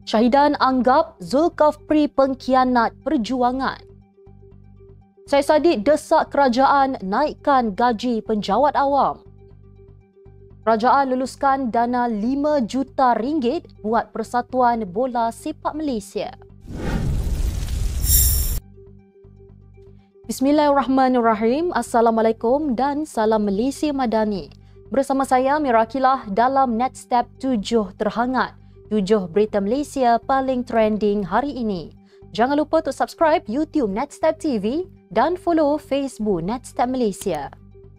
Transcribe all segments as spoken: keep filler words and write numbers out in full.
Syahidan anggap Zulkifli pengkhianat perjuangan. Syed Saddiq desak kerajaan naikkan gaji penjawat awam. Kerajaan luluskan dana lima juta ringgit buat Persatuan Bola Sepak Malaysia. Bismillahirrahmanirrahim. Assalamualaikum dan salam Malaysia Madani. Bersama saya Mira Akilah dalam Netstep tujuh terhangat. tujuh berita Malaysia paling trending hari ini. Jangan lupa untuk subscribe YouTube Netstep T V dan follow Facebook Netstep Malaysia.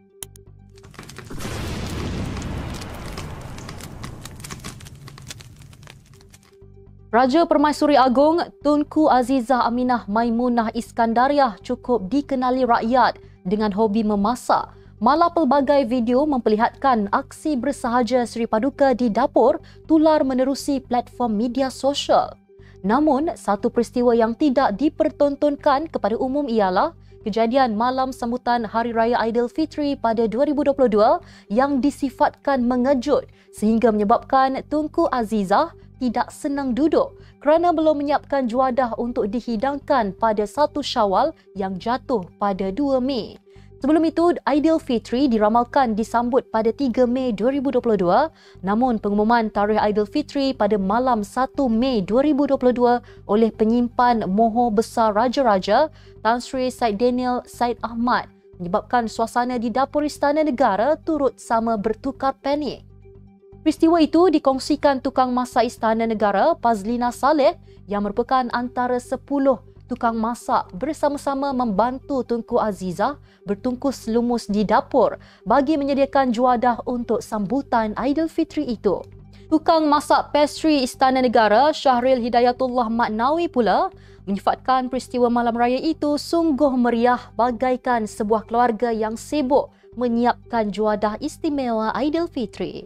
Raja Permaisuri Agong Tunku Azizah Aminah Maimunah Iskandariah cukup dikenali rakyat dengan hobi memasak. Malah pelbagai video memperlihatkan aksi bersahaja Seri Paduka di dapur tular menerusi platform media sosial. Namun, satu peristiwa yang tidak dipertontonkan kepada umum ialah kejadian malam sambutan Hari Raya Aidilfitri pada dua ribu dua puluh dua yang disifatkan mengejut sehingga menyebabkan Tunku Azizah tidak senang duduk kerana belum menyiapkan juadah untuk dihidangkan pada satu Syawal yang jatuh pada dua Mei. Sebelum itu, Aidilfitri diramalkan disambut pada tiga Mei dua ribu dua puluh dua, namun pengumuman tarikh Aidilfitri pada malam satu Mei dua ribu dua puluh dua oleh penyimpan Moho Besar Raja-Raja Tan Sri Syed Daniel Syed Ahmad menyebabkan suasana di dapur Istana Negara turut sama bertukar panik. Peristiwa itu dikongsikan tukang masak Istana Negara Pazlina Saleh yang merupakan antara sepuluh tukang masak bersama-sama membantu Tunku Azizah bertungkus lumus di dapur bagi menyediakan juadah untuk sambutan Aidilfitri itu. Tukang masak pastry Istana Negara Syahril Hidayatullah Maknawi pula menyifatkan peristiwa malam raya itu sungguh meriah bagaikan sebuah keluarga yang sibuk menyiapkan juadah istimewa Aidilfitri.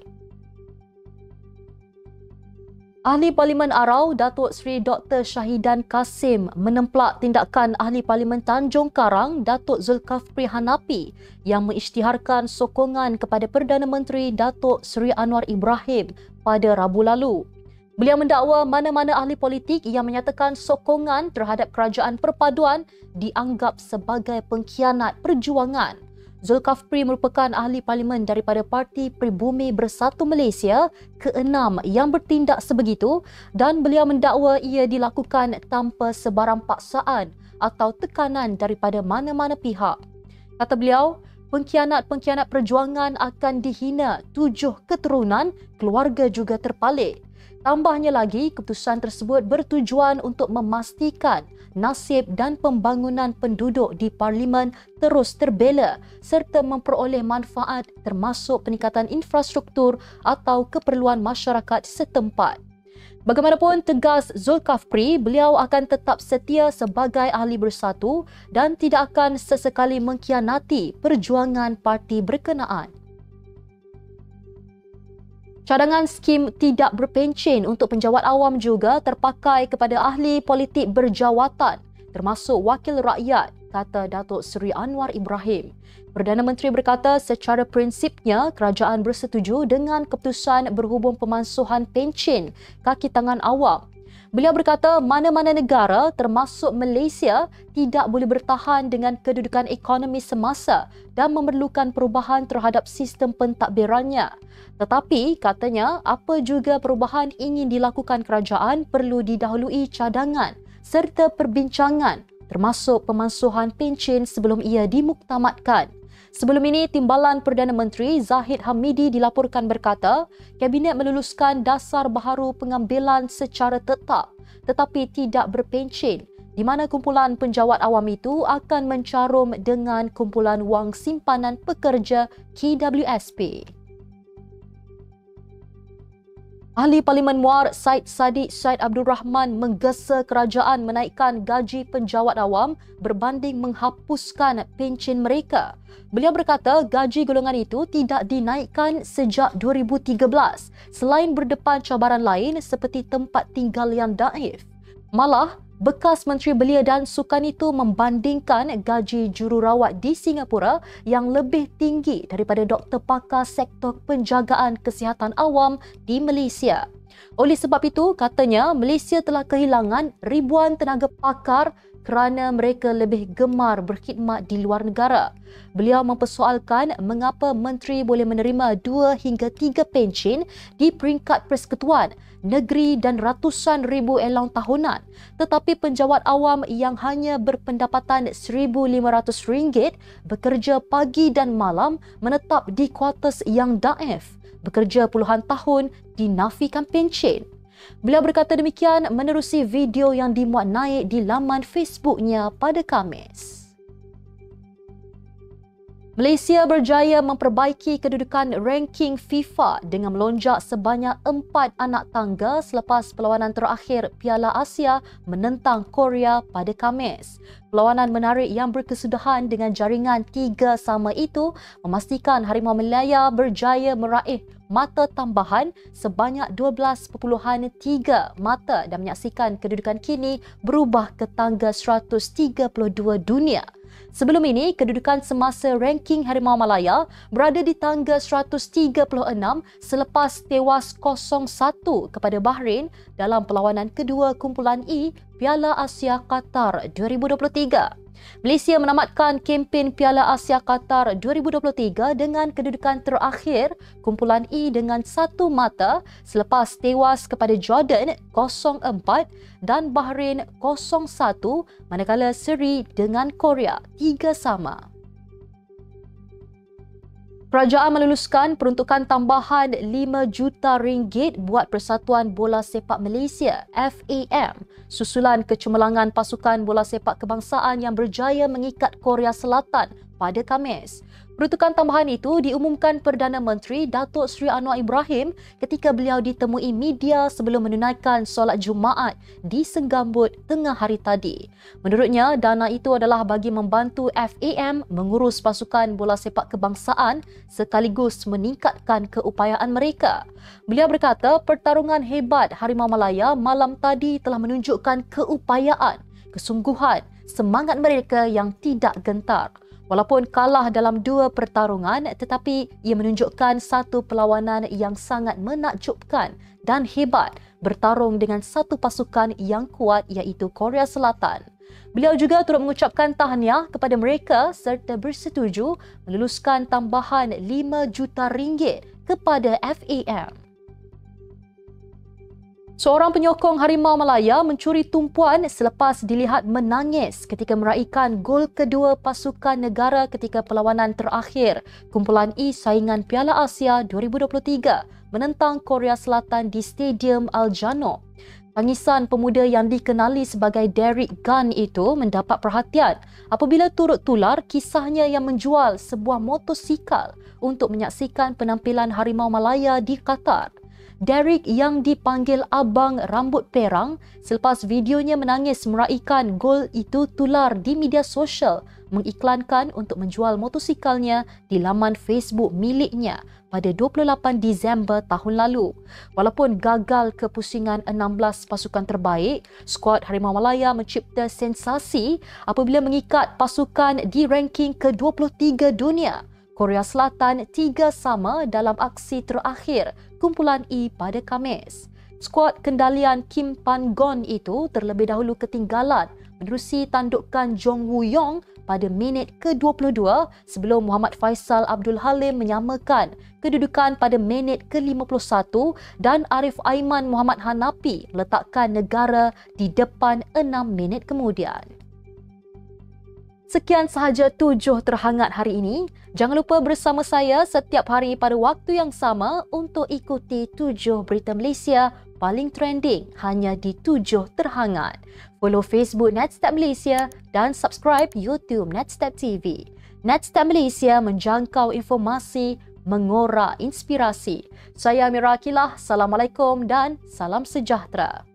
Ahli Parlimen Arau Datuk Seri Doktor Syahidan Kasim menemplak tindakan Ahli Parlimen Tanjung Karang Datuk Zulkifli Hanapi yang mengisytiharkan sokongan kepada Perdana Menteri Datuk Seri Anwar Ibrahim pada Rabu lalu. Beliau mendakwa mana-mana ahli politik yang menyatakan sokongan terhadap kerajaan perpaduan dianggap sebagai pengkhianat perjuangan. Zulkifli merupakan ahli parlimen daripada Parti Pribumi Bersatu Malaysia keenam yang bertindak sebegitu dan beliau mendakwa ia dilakukan tanpa sebarang paksaan atau tekanan daripada mana-mana pihak. Kata beliau, pengkhianat-pengkhianat perjuangan akan dihina, tujuh keturunan, keluarga juga terpalik. Tambahnya lagi, keputusan tersebut bertujuan untuk memastikan nasib dan pembangunan penduduk di Parlimen terus terbela serta memperoleh manfaat termasuk peningkatan infrastruktur atau keperluan masyarakat setempat. Bagaimanapun tegas Zulkifli, beliau akan tetap setia sebagai ahli bersatu dan tidak akan sesekali mengkhianati perjuangan parti berkenaan. Cadangan skim tidak berpencen untuk penjawat awam juga terpakai kepada ahli politik berjawatan termasuk wakil rakyat, kata Datuk Seri Anwar Ibrahim. Perdana Menteri berkata secara prinsipnya kerajaan bersetuju dengan keputusan berhubung pemansuhan pencen kaki tangan awam. Beliau berkata mana-mana negara termasuk Malaysia tidak boleh bertahan dengan kedudukan ekonomi semasa dan memerlukan perubahan terhadap sistem pentadbirannya. Tetapi katanya apa juga perubahan ingin dilakukan kerajaan perlu didahului cadangan serta perbincangan termasuk pemansuhan pencen sebelum ia dimuktamadkan. Sebelum ini, Timbalan Perdana Menteri Zahid Hamidi dilaporkan berkata, Kabinet meluluskan dasar baharu pengambilan secara tetap tetapi tidak berpencen, di mana kumpulan penjawat awam itu akan mencarum dengan kumpulan wang simpanan pekerja K W S P. Ahli Parlimen Muar Syed Saddiq Syed Abdul Rahman menggesa kerajaan menaikkan gaji penjawat awam berbanding menghapuskan pencen mereka. Beliau berkata gaji golongan itu tidak dinaikkan sejak dua ribu tiga belas selain berdepan cabaran lain seperti tempat tinggal yang daif. Malah, bekas Menteri Belia dan Sukan itu membandingkan gaji jururawat di Singapura yang lebih tinggi daripada doktor pakar sektor penjagaan kesihatan awam di Malaysia. Oleh sebab itu, katanya Malaysia telah kehilangan ribuan tenaga pakar kerana mereka lebih gemar berkhidmat di luar negara. Beliau mempersoalkan mengapa menteri boleh menerima dua hingga tiga pencen di peringkat persekutuan negeri dan ratusan ribu allowance tahunan, tetapi penjawat awam yang hanya berpendapatan seribu lima ratus ringgit bekerja pagi dan malam menetap di kuartus yang daif, bekerja puluhan tahun dinafikan pencen. Beliau berkata demikian menerusi video yang dimuat naik di laman Facebooknya pada Khamis. Malaysia berjaya memperbaiki kedudukan ranking FIFA dengan melonjak sebanyak empat anak tangga selepas perlawanan terakhir Piala Asia menentang Korea pada Khamis. Perlawanan menarik yang berkesudahan dengan jaringan tiga sama itu memastikan Harimau Malaya berjaya meraih mata tambahan sebanyak dua belas perpuluhan tiga mata dan menyaksikan kedudukan kini berubah ke tangga seratus tiga puluh dua dunia. Sebelum ini, kedudukan semasa ranking Harimau Malaya berada di tangga seratus tiga puluh enam selepas tewas kosong satu kepada Bahrain dalam perlawanan kedua kumpulan E Piala Asia Qatar dua ribu dua puluh tiga. Malaysia menamatkan kempen Piala Asia Qatar dua ribu dua puluh tiga dengan kedudukan terakhir kumpulan E dengan satu mata selepas tewas kepada Jordan kosong empat dan Bahrain kosong satu, manakala seri dengan Korea tiga sama. Kerajaan meluluskan peruntukan tambahan lima juta ringgit buat Persatuan Bola Sepak Malaysia F A M susulan kecemerlangan pasukan bola sepak kebangsaan yang berjaya mengikat Korea Selatan pada Khamis. Peruntukan tambahan itu diumumkan Perdana Menteri Datuk Seri Anwar Ibrahim ketika beliau ditemui media sebelum menunaikan solat Jumaat di Senggambut tengah hari tadi. Menurutnya, dana itu adalah bagi membantu F A M mengurus pasukan bola sepak kebangsaan sekaligus meningkatkan keupayaan mereka. Beliau berkata pertarungan hebat Harimau Malaya malam tadi telah menunjukkan keupayaan, kesungguhan, semangat mereka yang tidak gentar. Walaupun kalah dalam dua pertarungan, tetapi ia menunjukkan satu perlawanan yang sangat menakjubkan dan hebat bertarung dengan satu pasukan yang kuat iaitu Korea Selatan. Beliau juga turut mengucapkan tahniah kepada mereka serta bersetuju meluluskan tambahan lima juta ringgit kepada F A M. Seorang penyokong Harimau Malaya mencuri tumpuan selepas dilihat menangis ketika meraihkan gol kedua pasukan negara ketika perlawanan terakhir kumpulan E saingan Piala Asia dua ribu dua puluh tiga menentang Korea Selatan di Stadium Al-Janoub. Tangisan pemuda yang dikenali sebagai Derek Gunn itu mendapat perhatian apabila turut tular kisahnya yang menjual sebuah motosikal untuk menyaksikan penampilan Harimau Malaya di Qatar. Derek yang dipanggil Abang Rambut Perang selepas videonya menangis meraihkan gol itu tular di media sosial mengiklankan untuk menjual motosikalnya di laman Facebook miliknya pada dua puluh lapan Disember tahun lalu. Walaupun gagal ke pusingan enam belas pasukan terbaik, skuad Harimau Malaya mencipta sensasi apabila mengikat pasukan di ranking ke dua puluh tiga dunia. Korea Selatan tiga sama dalam aksi terakhir kumpulan E pada Khamis. Skuad kendalian Kim Pan-gon itu terlebih dahulu ketinggalan menerusi tandukan Jong Woo-yong pada minit ke dua puluh dua sebelum Muhammad Faisal Abdul Halim menyamakan kedudukan pada minit ke lima puluh satu dan Arif Aiman Muhammad Hanapi meletakkan negara di depan enam minit kemudian. Sekian sahaja tujuh terhangat hari ini. Jangan lupa bersama saya setiap hari pada waktu yang sama untuk ikuti tujuh berita Malaysia paling trending hanya di tujuh terhangat. Follow Facebook Netstat Malaysia dan subscribe YouTube Netstat T V. Netstat Malaysia menjangkau informasi, mengorak inspirasi. Saya Amira Akilah. Assalamualaikum dan salam sejahtera.